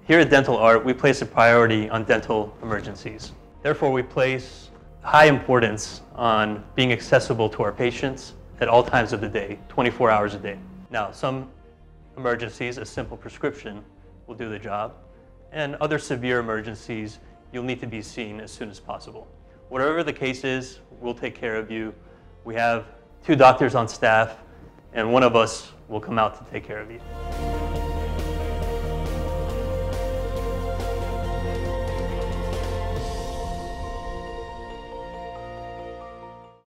Here at Dental Art, we place a priority on dental emergencies. Therefore, we place high importance on being accessible to our patients at all times of the day, 24 hours a day. Now, some emergencies, a simple prescription will do the job, and other severe emergencies, you'll need to be seen as soon as possible. Whatever the case is, we'll take care of you. We have 2 doctors on staff, and one of us will come out to take care of you.